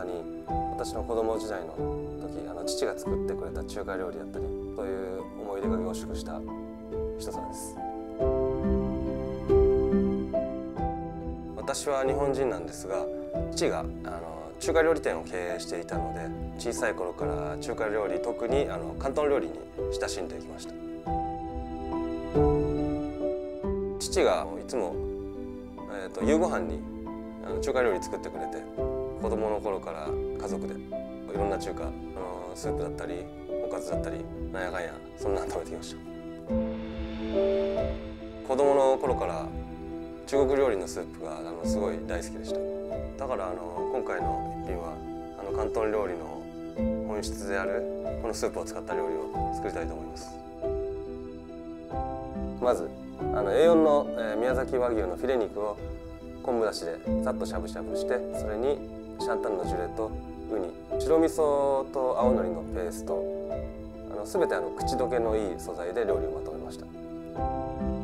に私の子供時代の時父が作ってくれた中華料理だったり、そういう思い出が凝縮した一皿です。私は日本人なんですが、父が中華料理店を経営していたので、小さい頃から中華料理、特に広東料理に親しんできました。父がいつも、夕ご飯に中華料理作ってくれて、子供の頃から家族でいろんな中華スープだったりおかずだったりなんやかんやそんなの食べてきました。子供の頃から中国料理のスープがすごい大好きでした。だから今回の一品は広東料理の本質であるこのスープを使った料理を作りたいと思います。まずA4 の宮崎和牛のフィレ肉を昆布だしでさっとしゃぶしゃぶして、それにシャンタンのジュレとウニ、白味噌と青のりのペースト、全て口どけのいい素材で料理をまとめました。